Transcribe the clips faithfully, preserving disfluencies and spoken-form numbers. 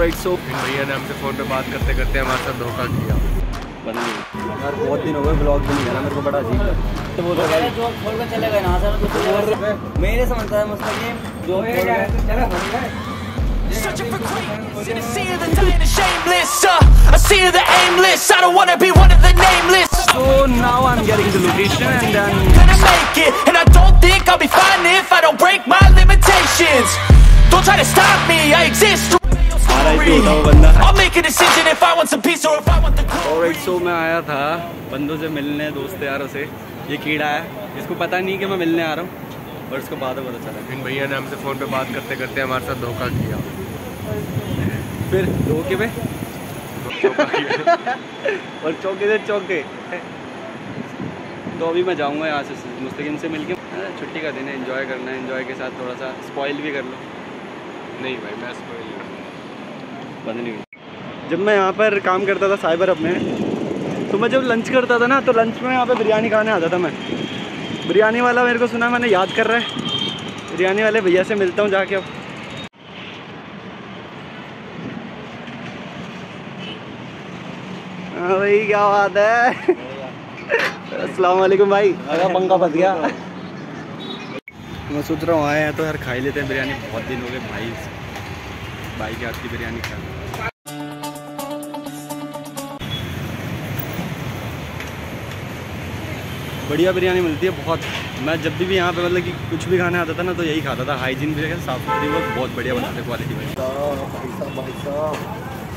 Alright so भैया ने हमसे फ़ोन पे बात करते करते हमारे साथ धोखा किया। बंद यार बहुत दिन हो गए ब्लॉग भी नहीं करना, मेरे को बड़ा अजीब लगा। तो वो तो भाई जो खोल के चले गए ना सर, तो मेरे समझता है मुस्तकीम जो चला Searching for greatness in a sea of the dying and shameless, uh, a sea of the aimless. I don't wanna be one of the nameless. So now I'm getting the location and then Gonna make it, and I don't think I'll be fine if I don't break my limitations. Don't try to stop me, I exist. I'll make a decision if I want some peace or if I want the glory. Alright so मैं आया था बंदों से मिलने, दोस्त यारों से। ये कीड़ा है, इसको पता नहीं कि मैं मिलने आ रहा हूँ, और इसको बाद में पता चला। इन भैया ने हमसे फ़ोन पे बात करते करते हमारे साथ धोखा किया। फिर धोखे पे और चौके से चौके। तो अभी मैं जाऊंगा यहाँ से मुस्तकीम से मिलके। छुट्टी का दिन है, एंजॉय करना है, एंजॉय के साथ थोड़ा सा स्पॉइल भी कर लो। नहीं भाई मैं स्पॉइल बंद नहीं हुई। जब मैं यहाँ पर काम करता था साइबर हब में, तो मैं जब लंच करता था ना, तो लंच में यहाँ पे बिरयानी खाने आता था मैं। बिरयानी वाला मेरे को सुना, मैंने याद कर रहा है, बिरयानी वाले भैया से मिलता हूँ जाके अब। हाँ भाई क्या बात है। अस्सलाम वालेकुम भाई। पंखा फंस गया। मैं सोच रहा हूँ आए हैं तो यार खा ही लेते हैं बिरयानी, बहुत दिन हो गए भाई भाई के हाथ की बिरयानी खा। बढ़िया बिरयानी मिलती है बहुत। मैं जब भी, भी यहाँ पे मतलब कि कुछ भी खाने आता था ना, तो यही खाता था। हाइजीन भी साफ सुथरी, वो बहुत बढ़िया बनाते थे, क्वालिटी भाई साहब भाई साहब।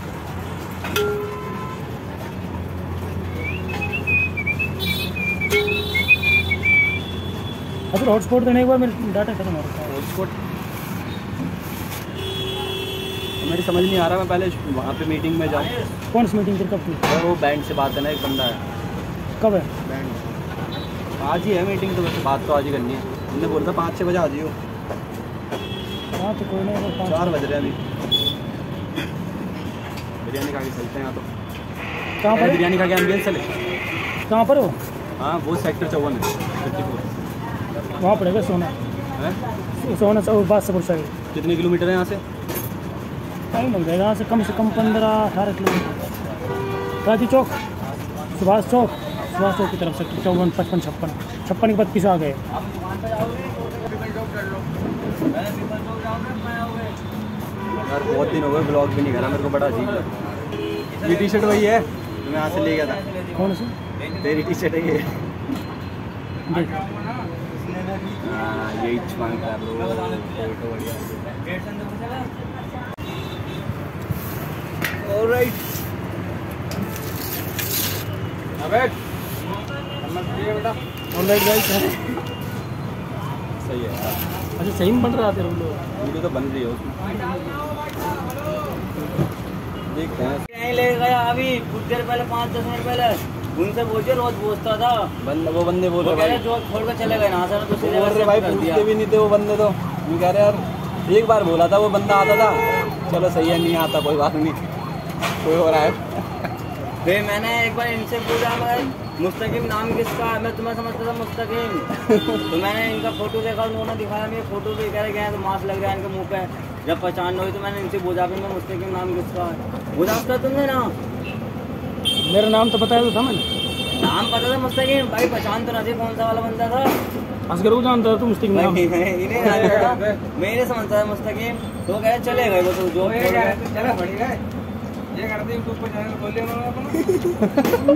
अगर हॉटस्पॉट देने के बाद मेरा डाटा खत्म हो रहा है। हॉटस्पॉट मेरी समझ नहीं आ रहा। मैं पहले वहाँ पे मीटिंग में जाऊँ। कौन सी मीटिंग फिर कब की? वो बैंक से बात है ना, एक बंदा है। कब है? बैंक आज ही है मीटिंग, तो वैसे बात तो आज ही करनी है। उन्होंने बोला था पाँच छः बजे आ जाइयो। हाँ तो कोई नहीं, चार बज रहे हैं अभी। बिरयानी खा के चलते हैं यहाँ। तो कहाँ पर बिरयानी खा के एम्बियंस चले। कहाँ पर हो? हाँ वो सेक्टर चौवन है, फिफ्टी फोर। वहाँ पड़ेगा सोना है, सोना बादशाहपुर साइड। कितने किलोमीटर है यहाँ से? टाइम लग जाएगा यहाँ से कम से कम पंद्रह अठारह किलोमीटर। राजू चौक, सुभाष चौक, सुभाष चौक की तरफ से चौवन पचपन छप्पन छप्पन के बाद पीछे आ गए। यार बहुत दिन हो गए ब्लॉग भी नहीं करा, मेरे को बड़ा अजीब लगा। ये टी शर्ट वही है जो मैं यहाँ से ले गया था। कौन सी? तेरी टी शर्ट है ये। देख हाँ यही छुपान कर लो, फोटो बढ़िया। ऑलराइट ऑलराइट गाइस, सही है यार। अच्छा सही में बन रहा है तेरे लोग? वीडियो तो बन रही है उसमें, देखते हैं। नहीं ले गया अभी कुछ देर पहले, पाँच दस मिनट पहले उनसे पूछे, रोज पूछता था। बंद वो बंदे बोल रहे भाई, जो खोल के चले गए ना सर, तो बोल रहे भाई पूछते भी नहीं थे वो बंदे। तो मैं कह रहे यार एक बार बोला था वो बंदा आता था, चलो सही है, नहीं आता कोई बात नहीं, कोई हो रहा है। फिर मैंने एक बार इनसे पूछा भाई मुस्तकीम नाम किसका है, मैं तुम्हें समझता था मुस्तकीम। तो मैंने इनका फोटो देखा, उन्होंने दिखाया मेरे फोटो भी, कह रहे गए तो मास्क लग रहा है इनके मुँह पे। जब पहचान हुई तो मैंने इनसे पूछा भी मैं मुस्तकीम नाम किसका है। पूछा था तुमने ना? मेरा नाम तो बताया तो था मैंने, नाम पता था मुस्तकीम भाई, पहचान तो नहीं थी कौन सा वाला बंदा था। असगर को जानता था तू मुस्तकीम नाम? मेरे समझता है मुस्तकीम। तो कहे चले गए वो, तो जो चला बढ़ गए ये करते यूट्यूब पर चैनल खोल लिया उन्होंने अपना।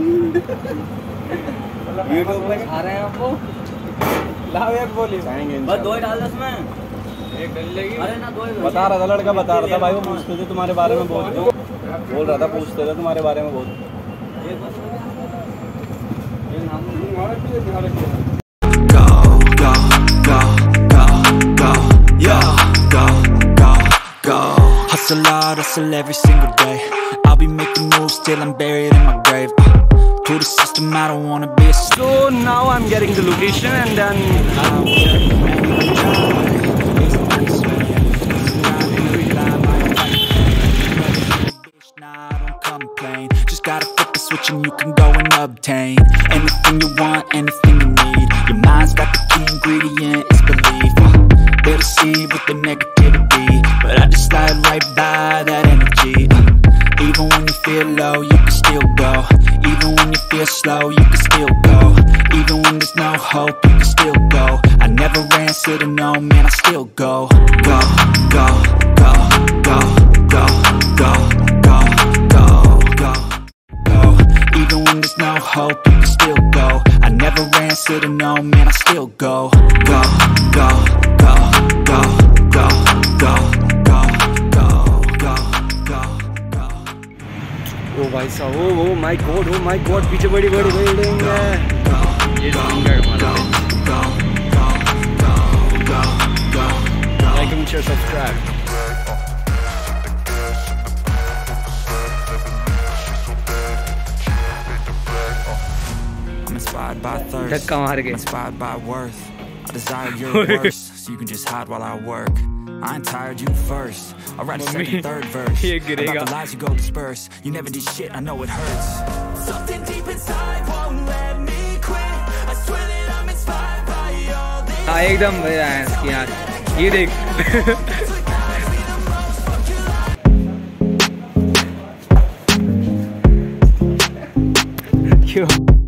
यूट्यूब पर आ रहे हैं आपको, लाओ एक बोली बस दो ही डाल दो उसमें, एक डल लेगी। अरे ना दो ही बता रहा था लड़का, बता रहा था भाई, वो पूछते थे तुम्हारे बारे में बहुत, बोल रहा था पूछते थे तुम्हारे बारे में बहुत। Hustle hard, hustle every single day. I'll be making moves till I'm buried in my grave. uh, To the system, I don't wanna be a slave. So now I'm getting the location and then Nah, I don't complain. Just gotta flip the switch and you can go and obtain anything you want, anything you need. Your mind's got the key ingredient, it's belief. uh, They'll deceive with the negativity, but I just slide right by that energy. slow, you can still go. Even when there's no hope, you can still go. I never answer to no, man, I still go. Go, go, go, go, go, go, go, go, go, go. Even when there's no hope, you can still go. I never answer to no, man, I still go. Go, go, go, go, go, go, go, go, go, go. ओ भाई साहब, oh oh my god, oh my god, पीछे बड़ी बड़ी building है। ये like and share subscribe. Inspired by thirst, धक्का मार के। inspired by worth. I desire your worst, so you can just hide while I work. I ain't tired, you first. I'll write a second, third verse about the lies you go disperse. You never did shit, I know it hurts. Something deep inside won't let me quit. I swear that I'm inspired by all this. हाँ एकदम मजा आया इसकी यार, ये देख। क्यों?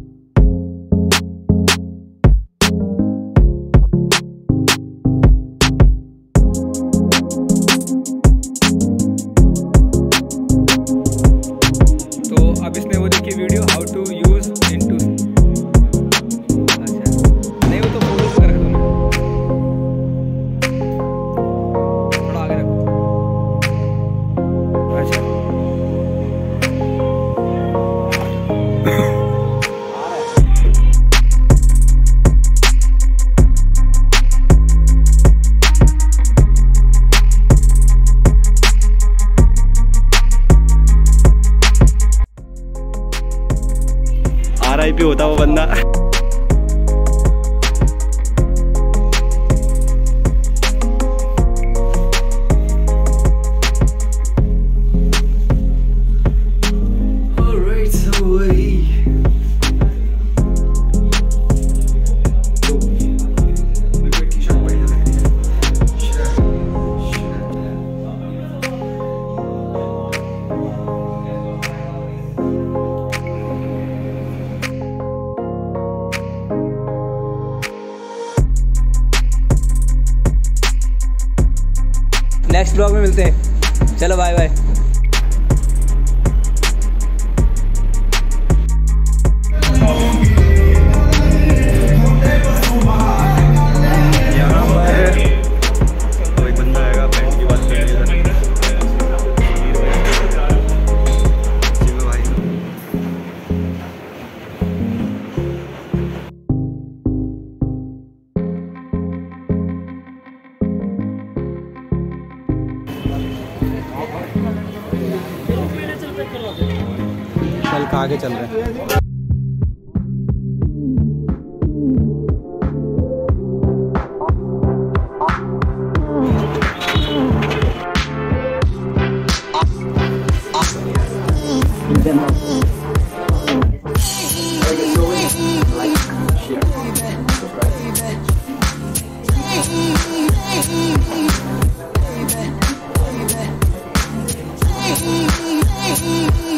अब इसने वो देखी video how to use into. अच्छा नहीं, वो तो फोटोज कर रखो ना, थोड़ा आगे रखो। अच्छा आर आई पी होता वो बंदा। Alright, so वही नेक्स्ट ब्लॉग में मिलते हैं। चलो बाय बाय। कोई बंदा आएगा बैंड की बात करने चल का आगे चल रहे हैं। Hey, hey, hey.